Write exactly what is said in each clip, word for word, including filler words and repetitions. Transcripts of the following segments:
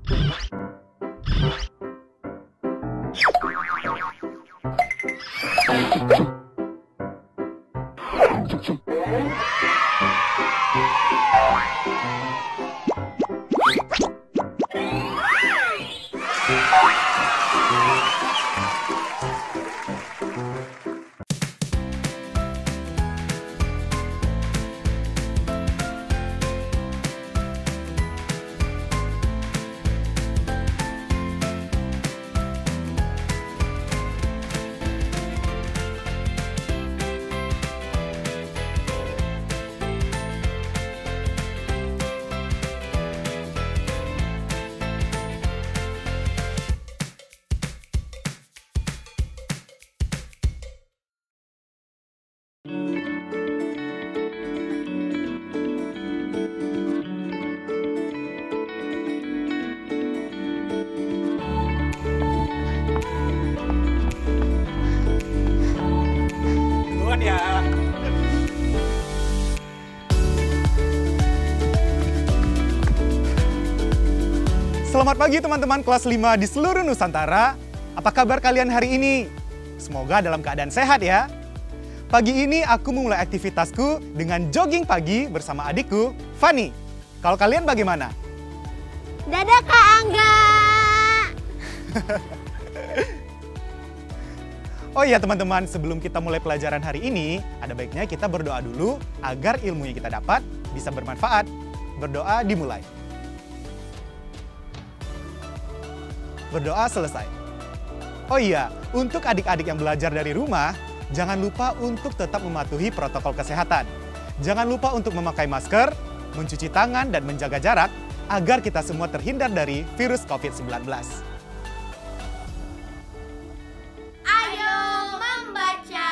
Duluan ya. Selamat pagi teman-teman kelas lima di seluruh Nusantara. Apa kabar kalian hari ini? Semoga dalam keadaan sehat ya. Pagi ini aku memulai aktivitasku dengan jogging pagi bersama adikku, Fani. Kalau kalian bagaimana? Dadah Kak Angga. Oh iya teman-teman, sebelum kita mulai pelajaran hari ini, ada baiknya kita berdoa dulu agar ilmu yang kita dapat bisa bermanfaat. Berdoa dimulai. Berdoa selesai. Oh iya, untuk adik-adik yang belajar dari rumah, jangan lupa untuk tetap mematuhi protokol kesehatan. Jangan lupa untuk memakai masker, mencuci tangan, dan menjaga jarak agar kita semua terhindar dari virus covid sembilan belas. Ayo membaca.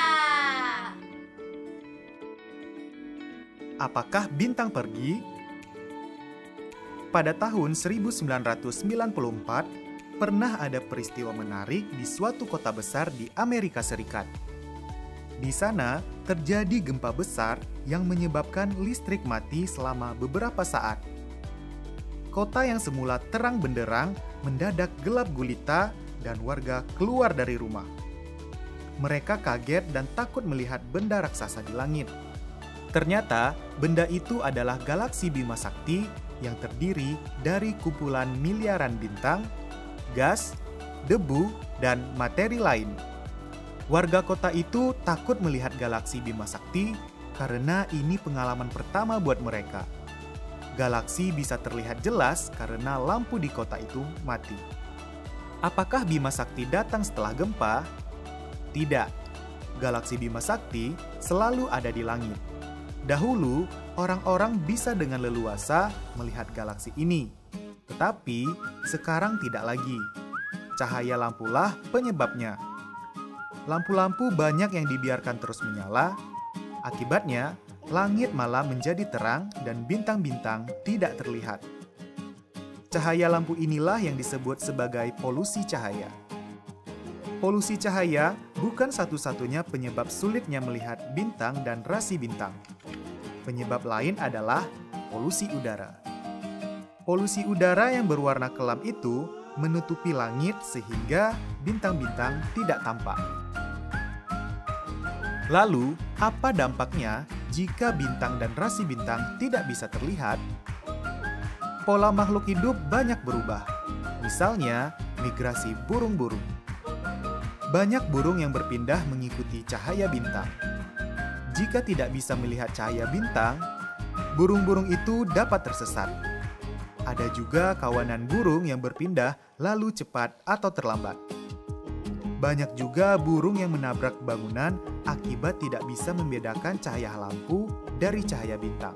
Apakah bintang pergi? Pada tahun seribu sembilan ratus sembilan puluh empat, pernah ada peristiwa menarik di suatu kota besar di Amerika Serikat. Di sana terjadi gempa besar yang menyebabkan listrik mati selama beberapa saat. Kota yang semula terang benderang mendadak gelap gulita dan warga keluar dari rumah. Mereka kaget dan takut melihat benda raksasa di langit. Ternyata benda itu adalah galaksi Bima Sakti yang terdiri dari kumpulan miliaran bintang, gas, debu, dan materi lain. Warga kota itu takut melihat galaksi Bima Sakti karena ini pengalaman pertama buat mereka. Galaksi bisa terlihat jelas karena lampu di kota itu mati. Apakah Bima Sakti datang setelah gempa? Tidak. Galaksi Bima Sakti selalu ada di langit. Dahulu, orang-orang bisa dengan leluasa melihat galaksi ini. Tetapi sekarang tidak lagi. Cahaya lampulah penyebabnya. Lampu-lampu banyak yang dibiarkan terus menyala. Akibatnya, langit malam menjadi terang dan bintang-bintang tidak terlihat. Cahaya lampu inilah yang disebut sebagai polusi cahaya. Polusi cahaya bukan satu-satunya penyebab sulitnya melihat bintang dan rasi bintang. Penyebab lain adalah polusi udara. Polusi udara yang berwarna kelam itu menutupi langit sehingga bintang-bintang tidak tampak. Lalu, apa dampaknya jika bintang dan rasi bintang tidak bisa terlihat? Pola makhluk hidup banyak berubah. Misalnya, migrasi burung-burung. Banyak burung yang berpindah mengikuti cahaya bintang. Jika tidak bisa melihat cahaya bintang, burung-burung itu dapat tersesat. Ada juga kawanan burung yang berpindah lalu cepat atau terlambat. Banyak juga burung yang menabrak bangunan akibat tidak bisa membedakan cahaya lampu dari cahaya bintang.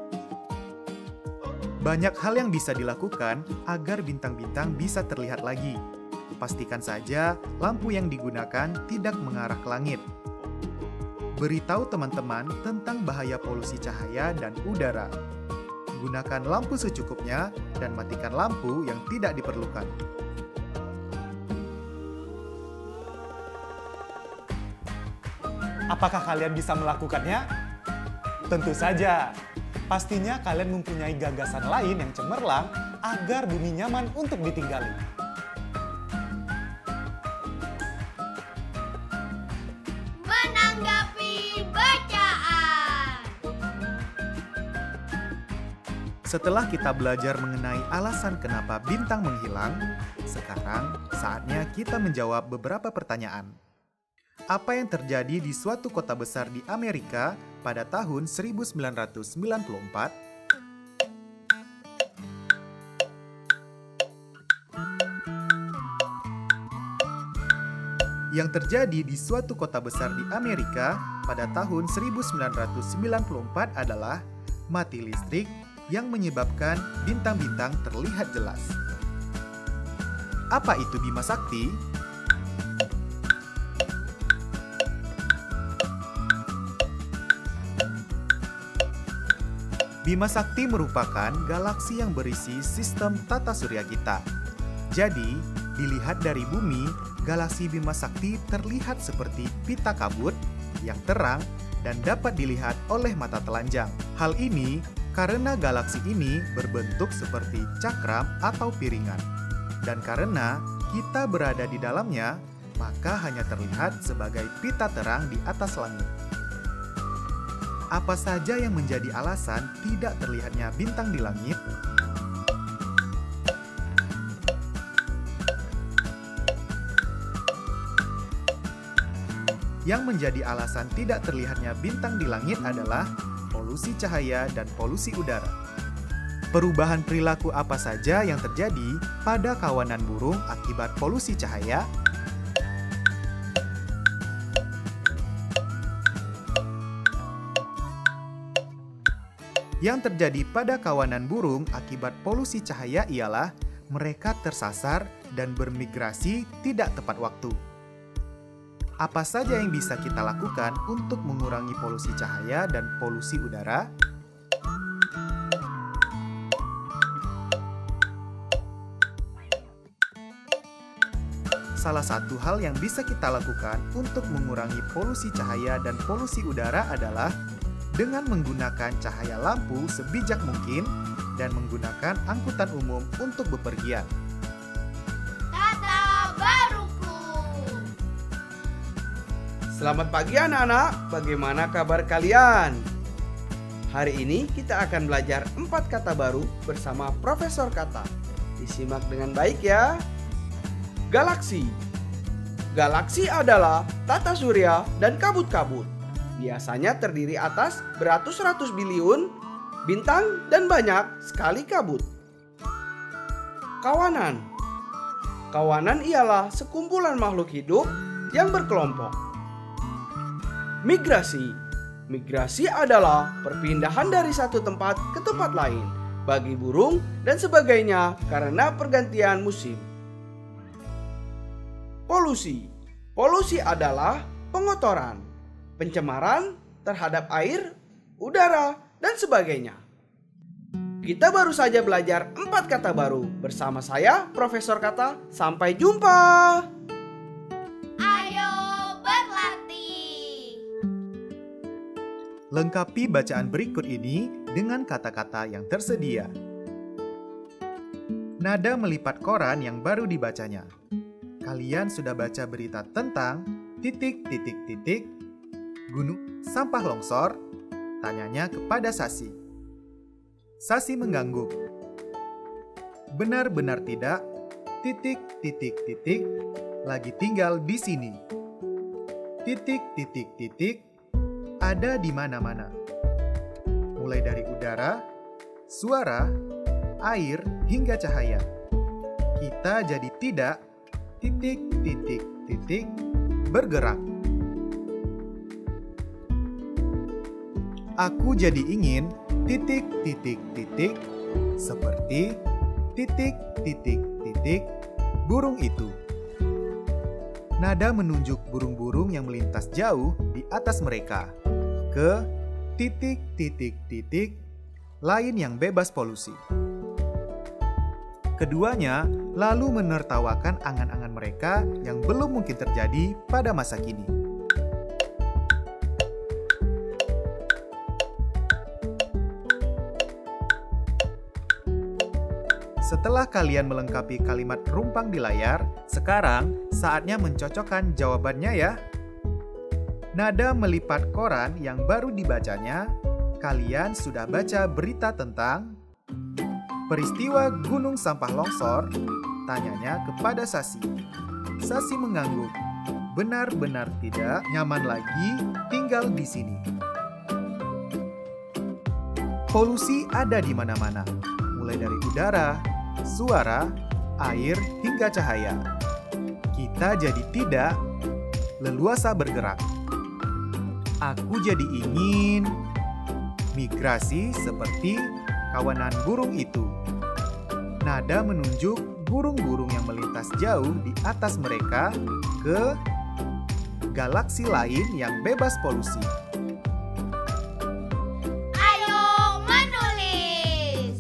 Banyak hal yang bisa dilakukan agar bintang-bintang bisa terlihat lagi. Pastikan saja lampu yang digunakan tidak mengarah ke langit. Beritahu teman-teman tentang bahaya polusi cahaya dan udara. Gunakan lampu secukupnya dan matikan lampu yang tidak diperlukan. Apakah kalian bisa melakukannya? Tentu saja. Pastinya kalian mempunyai gagasan lain yang cemerlang agar bumi nyaman untuk ditinggali. Menanggapi bacaan. Setelah kita belajar mengenai alasan kenapa bintang menghilang, sekarang saatnya kita menjawab beberapa pertanyaan. Apa yang terjadi di suatu kota besar di Amerika pada tahun seribu sembilan ratus sembilan puluh empat? Yang terjadi di suatu kota besar di Amerika pada tahun seribu sembilan ratus sembilan puluh empat adalah mati listrik yang menyebabkan bintang-bintang terlihat jelas. Apa itu Bima Sakti? Bima Sakti merupakan galaksi yang berisi sistem tata surya kita. Jadi, dilihat dari bumi, galaksi Bima Sakti terlihat seperti pita kabut yang terang dan dapat dilihat oleh mata telanjang. Hal ini karena galaksi ini berbentuk seperti cakram atau piringan. Dan karena kita berada di dalamnya, maka hanya terlihat sebagai pita terang di atas langit. Apa saja yang menjadi alasan tidak terlihatnya bintang di langit? Yang menjadi alasan tidak terlihatnya bintang di langit adalah polusi cahaya dan polusi udara. Perubahan perilaku apa saja yang terjadi pada kawanan burung akibat polusi cahaya? Yang terjadi pada kawanan burung akibat polusi cahaya ialah mereka tersasar dan bermigrasi tidak tepat waktu. Apa saja yang bisa kita lakukan untuk mengurangi polusi cahaya dan polusi udara? Salah satu hal yang bisa kita lakukan untuk mengurangi polusi cahaya dan polusi udara adalah dengan menggunakan cahaya lampu sebijak mungkin dan menggunakan angkutan umum untuk bepergian. Kata baruku. Selamat pagi anak-anak, bagaimana kabar kalian? Hari ini kita akan belajar empat kata baru bersama Profesor Kata. Disimak dengan baik ya. Galaksi. Galaksi adalah tata surya dan kabut-kabut. Biasanya terdiri atas beratus-ratus biliun bintang dan banyak sekali kabut. Kawanan. Kawanan ialah sekumpulan makhluk hidup yang berkelompok. Migrasi. Migrasi adalah perpindahan dari satu tempat ke tempat lain bagi burung dan sebagainya karena pergantian musim. Polusi. Polusi adalah pengotoran, pencemaran terhadap air, udara, dan sebagainya. Kita baru saja belajar empat kata baru bersama saya, Profesor Kata. Sampai jumpa! Ayo berlatih. Lengkapi bacaan berikut ini dengan kata-kata yang tersedia. Nada melipat koran yang baru dibacanya. Kalian sudah baca berita tentang titik-titik-titik gunung sampah longsor? Tanyanya kepada Sasi. Sasi mengangguk. Benar-benar tidak, titik-titik-titik lagi tinggal di sini. Titik-titik-titik ada di mana-mana. Mulai dari udara, suara, air, hingga cahaya. Kita jadi tidak, titik-titik-titik bergerak. Aku jadi ingin titik-titik-titik seperti titik-titik-titik burung itu. Nada menunjuk burung-burung yang melintas jauh di atas mereka ke titik-titik-titik lain yang bebas polusi. Keduanya lalu menertawakan angan-angan mereka yang belum mungkin terjadi pada masa kini. Setelah kalian melengkapi kalimat rumpang di layar, sekarang saatnya mencocokkan jawabannya ya. Nada melipat koran yang baru dibacanya, kalian sudah baca berita tentang peristiwa gunung sampah longsor. Tanyanya kepada Sasi. Sasi mengangguk. Benar-benar tidak nyaman lagi tinggal di sini. Polusi ada di mana-mana, mulai dari udara, suara, air, hingga cahaya. Kita jadi tidak leluasa bergerak. Aku jadi ingin migrasi seperti kawanan burung itu. Nada menunjuk burung-burung yang melintas jauh di atas mereka ke galaksi lain yang bebas polusi. Ayo menulis.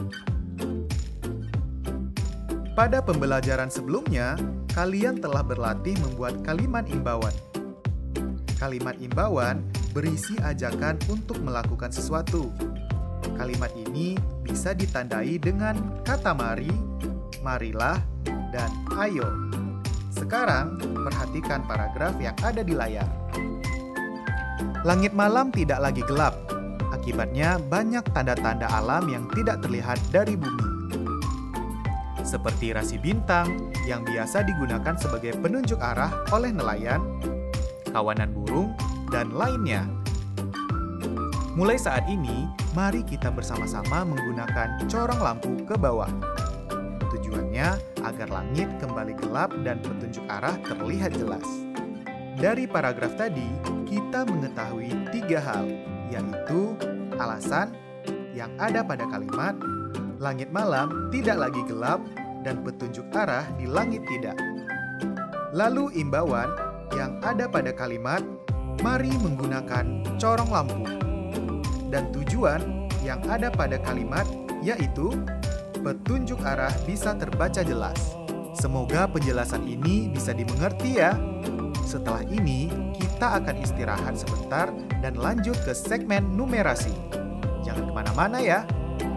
Pada pembelajaran sebelumnya, kalian telah berlatih membuat kalimat imbauan. Kalimat imbauan berisi ajakan untuk melakukan sesuatu. Kalimat ini bisa ditandai dengan kata mari, marilah, dan ayo. Sekarang, perhatikan paragraf yang ada di layar. Langit malam tidak lagi gelap. Akibatnya banyak tanda-tanda alam yang tidak terlihat dari bumi. Seperti rasi bintang yang biasa digunakan sebagai penunjuk arah oleh nelayan, kawanan burung, dan lainnya. Mulai saat ini, mari kita bersama-sama menggunakan corong lampu ke bawah. Tujuannya agar langit kembali gelap dan petunjuk arah terlihat jelas. Dari paragraf tadi, kita mengetahui tiga hal, yaitu alasan yang ada pada kalimat, langit malam tidak lagi gelap, dan petunjuk arah di langit tidak. Lalu imbauan yang ada pada kalimat, mari menggunakan corong lampu. Dan tujuan yang ada pada kalimat, yaitu petunjuk arah bisa terbaca jelas. Semoga penjelasan ini bisa dimengerti ya. Setelah ini, kita akan istirahat sebentar dan lanjut ke segmen numerasi. Jangan kemana-mana ya.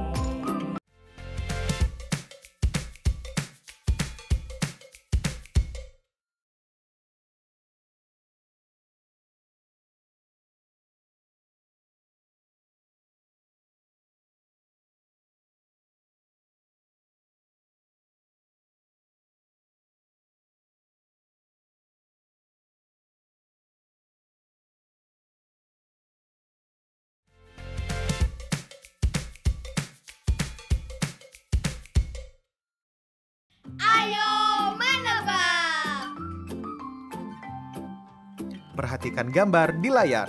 Ayo menebak. Perhatikan gambar di layar.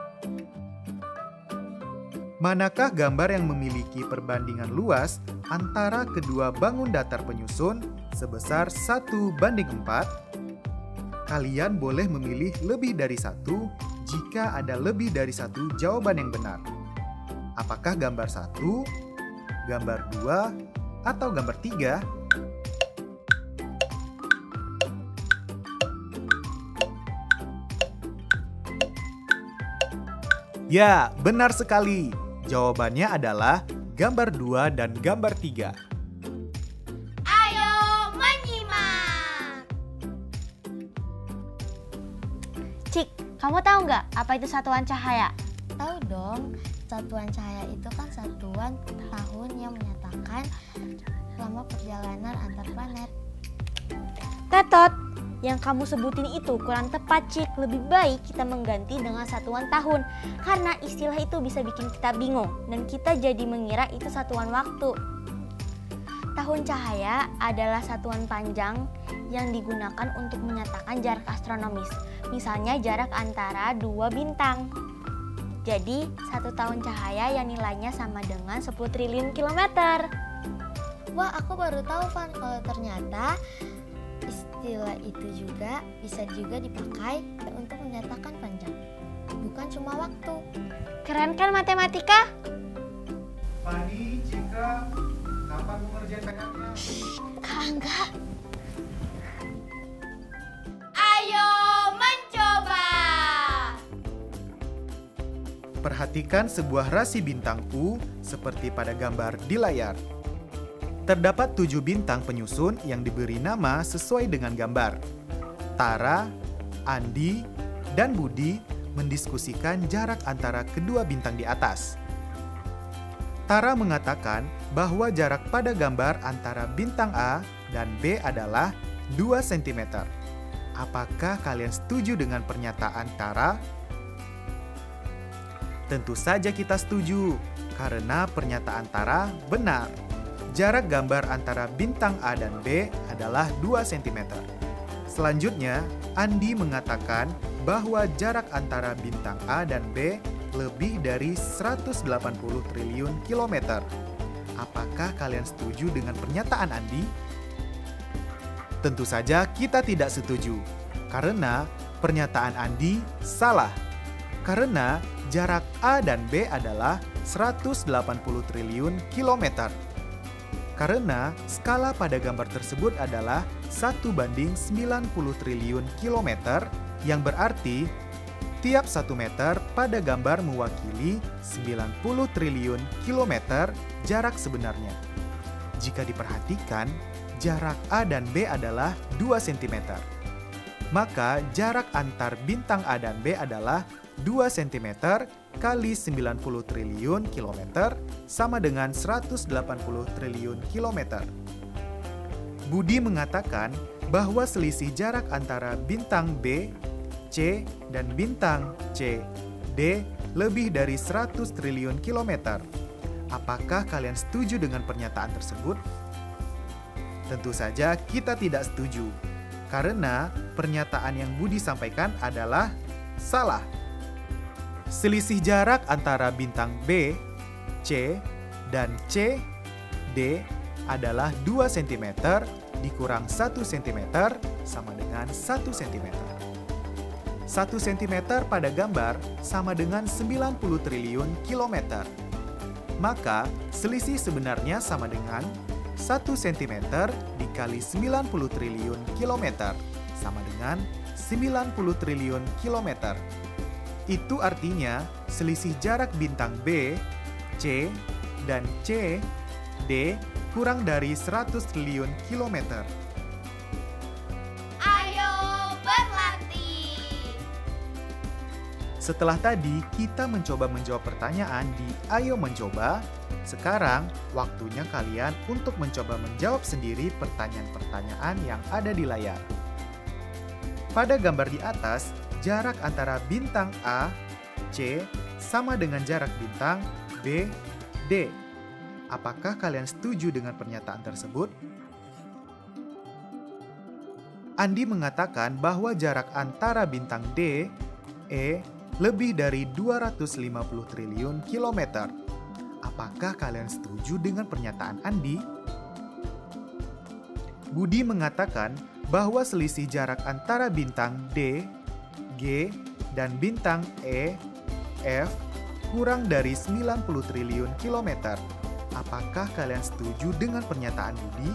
Manakah gambar yang memiliki perbandingan luas antara kedua bangun datar penyusun sebesar satu banding empat? Kalian boleh memilih lebih dari satu jika ada lebih dari satu jawaban yang benar. Apakah gambar satu, gambar dua, atau gambar tiga? Ya, benar sekali. Jawabannya adalah gambar dua dan gambar tiga. Ayo menyimak. Cik, kamu tahu nggak apa itu satuan cahaya? Tahu dong, satuan cahaya itu kan satuan tahun yang menyatakan lama perjalanan antar planet. Tetot, yang kamu sebutin itu kurang tepat, Cik. Lebih baik kita mengganti dengan satuan tahun, karena istilah itu bisa bikin kita bingung dan kita jadi mengira itu satuan waktu. Tahun cahaya adalah satuan panjang yang digunakan untuk menyatakan jarak astronomis, misalnya jarak antara dua bintang. Jadi, satu tahun cahaya yang nilainya sama dengan sepuluh triliun kilometer. Wah, aku baru tahu, Van, kalau ternyata istilah itu juga bisa juga dipakai untuk menyatakan panjang, bukan cuma waktu. Keren kan matematika? Fani, Cika, kapan mengerjain P R-nya? Kak Angga, Ayo mencoba. Perhatikan sebuah rasi bintang U seperti pada gambar di layar. Terdapat tujuh bintang penyusun yang diberi nama sesuai dengan gambar. Tara, Andi, dan Budi mendiskusikan jarak antara kedua bintang di atas. Tara mengatakan bahwa jarak pada gambar antara bintang A dan B adalah dua sentimeter. Apakah kalian setuju dengan pernyataan Tara? Tentu saja kita setuju, karena pernyataan Tara benar. Jarak gambar antara bintang A dan B adalah dua sentimeter. Selanjutnya, Andi mengatakan bahwa jarak antara bintang A dan B lebih dari seratus delapan puluh triliun kilometer. Apakah kalian setuju dengan pernyataan Andi? Tentu saja kita tidak setuju, karena pernyataan Andi salah. Karena jarak A dan B adalah seratus delapan puluh triliun kilometer. Karena skala pada gambar tersebut adalah satu banding sembilan puluh triliun kilometer, yang berarti tiap satu meter pada gambar mewakili sembilan puluh triliun kilometer jarak sebenarnya. Jika diperhatikan, jarak A dan B adalah dua sentimeter. Maka jarak antar bintang A dan B adalah dua sentimeter kali sembilan puluh triliun kilometer sama dengan seratus delapan puluh triliun kilometer. Budi mengatakan bahwa selisih jarak antara bintang B, C, dan bintang C, D lebih dari seratus triliun kilometer. Apakah kalian setuju dengan pernyataan tersebut? Tentu saja kita tidak setuju, karena pernyataan yang Budi sampaikan adalah salah. Selisih jarak antara bintang B, C, dan C, D adalah dua sentimeter dikurang satu sentimeter sama dengan satu sentimeter. satu sentimeter pada gambar sama dengan sembilan puluh triliun kilometer. Maka selisih sebenarnya sama dengan satu sentimeter dikali sembilan puluh triliun kilometer sama dengan sembilan puluh triliun kilometer. Itu artinya selisih jarak bintang B, C, dan C, D kurang dari seratus triliun kilometer. Ayo berlatih. Setelah tadi kita mencoba menjawab pertanyaan di Ayo Mencoba, sekarang waktunya kalian untuk mencoba menjawab sendiri pertanyaan-pertanyaan yang ada di layar. Pada gambar di atas, jarak antara bintang A, C, sama dengan jarak bintang B, D. Apakah kalian setuju dengan pernyataan tersebut? Andi mengatakan bahwa jarak antara bintang D, E, lebih dari dua ratus lima puluh triliun kilometer. Apakah kalian setuju dengan pernyataan Andi? Budi mengatakan bahwa selisih jarak antara bintang D, G, dan bintang E, F kurang dari sembilan puluh triliun kilometer. Apakah kalian setuju dengan pernyataan Budi?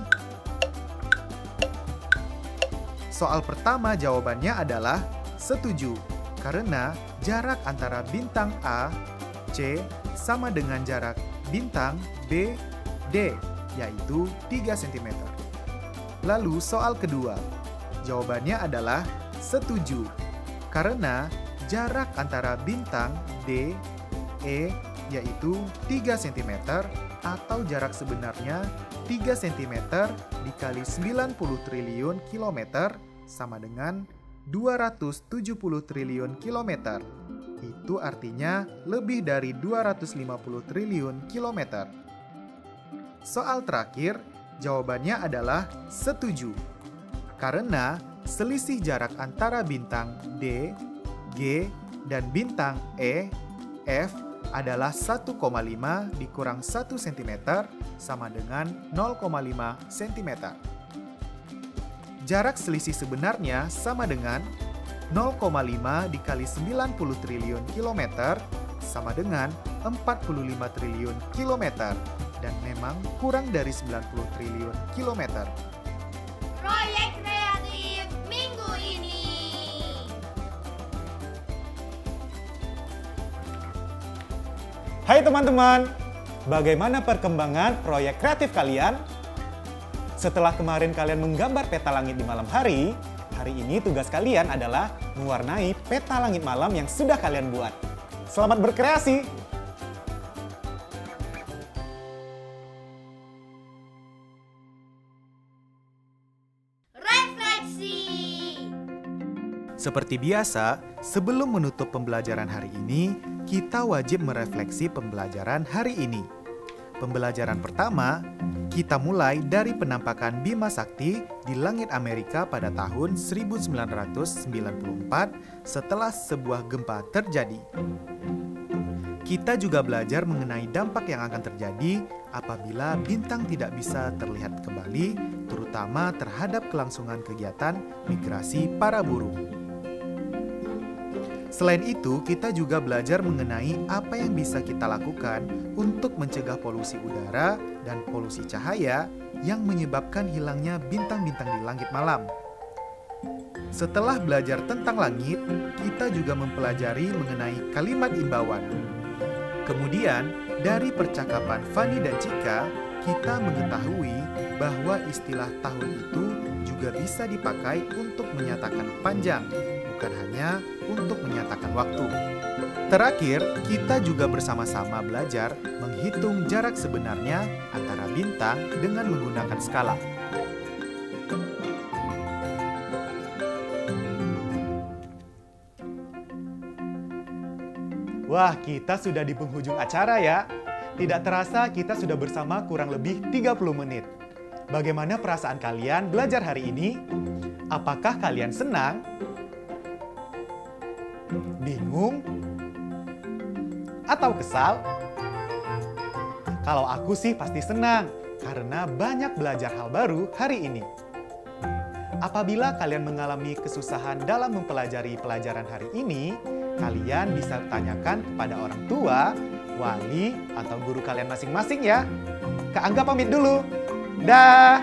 Soal pertama jawabannya adalah setuju, karena jarak antara bintang A, C sama dengan jarak bintang B, D, yaitu tiga sentimeter. Lalu soal kedua, jawabannya adalah setuju, karena jarak antara bintang D, E, yaitu tiga sentimeter, atau jarak sebenarnya tiga sentimeter dikali sembilan puluh triliun kilometer sama dengan dua ratus tujuh puluh triliun kilometer. Itu artinya lebih dari dua ratus lima puluh triliun kilometer. Soal terakhir, jawabannya adalah setuju, karena selisih jarak antara bintang D, G, dan bintang E, F adalah satu koma lima dikurang satu sentimeter sama dengan nol koma lima sentimeter. Jarak selisih sebenarnya sama dengan nol koma lima dikali sembilan puluh triliun kilometer sama dengan empat puluh lima triliun kilometer, dan memang kurang dari sembilan puluh triliun kilometer. Proyek kreatif minggu ini. Hai teman-teman, bagaimana perkembangan proyek kreatif kalian? Setelah kemarin kalian menggambar peta langit di malam hari, hari ini tugas kalian adalah mewarnai peta langit malam yang sudah kalian buat. Selamat berkreasi! Refleksi. Seperti biasa, sebelum menutup pembelajaran hari ini, kita wajib merefleksi pembelajaran hari ini. Pembelajaran pertama, kita mulai dari penampakan Bima Sakti di langit Amerika pada tahun seribu sembilan ratus sembilan puluh empat setelah sebuah gempa terjadi. Kita juga belajar mengenai dampak yang akan terjadi apabila bintang tidak bisa terlihat kembali, terutama terhadap kelangsungan kegiatan migrasi para burung. Selain itu, kita juga belajar mengenai apa yang bisa kita lakukan untuk mencegah polusi udara dan polusi cahaya yang menyebabkan hilangnya bintang-bintang di langit malam. Setelah belajar tentang langit, kita juga mempelajari mengenai kalimat imbauan. Kemudian, dari percakapan Fani dan Cika, kita mengetahui bahwa istilah tahun itu juga bisa dipakai untuk menyatakan panjang, bukan hanya untuk menyatakan waktu. Terakhir, kita juga bersama-sama belajar menghitung jarak sebenarnya antara bintang dengan menggunakan skala. Wah, kita sudah di penghujung acara ya. Tidak terasa kita sudah bersama kurang lebih tiga puluh menit. Bagaimana perasaan kalian belajar hari ini? Apakah kalian senang? Bingung? Atau kesal? Kalau aku sih pasti senang, karena banyak belajar hal baru hari ini. Apabila kalian mengalami kesusahan dalam mempelajari pelajaran hari ini, kalian bisa tanyakan kepada orang tua, wali, atau guru kalian masing-masing ya. Kak Angga pamit dulu. Dah!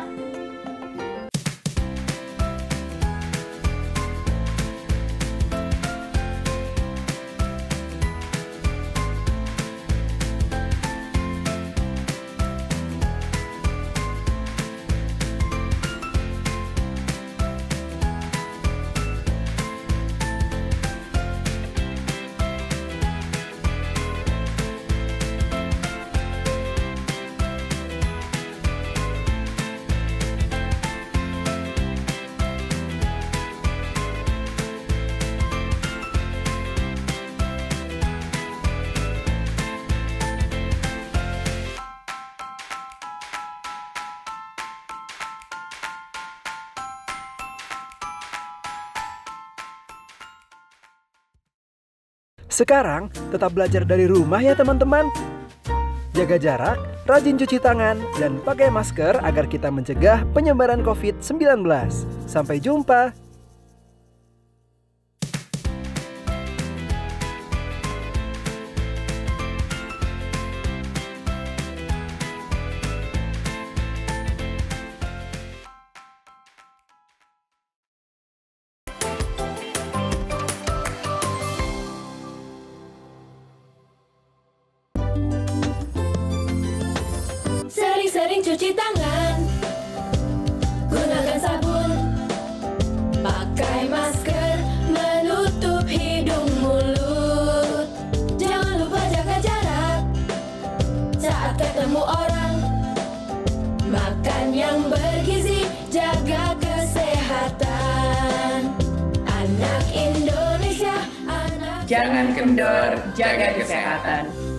Sekarang tetap belajar dari rumah ya teman-teman. Jaga jarak, rajin cuci tangan, dan pakai masker agar kita mencegah penyebaran covid sembilan belas. Sampai jumpa. Sering-sering cuci tangan, gunakan sabun, pakai masker, menutup hidung mulut. Jangan lupa jaga jarak saat ketemu orang. Makan yang bergizi, jaga kesehatan. Anak Indonesia, anak Jangan kendor, jaga kesehatan.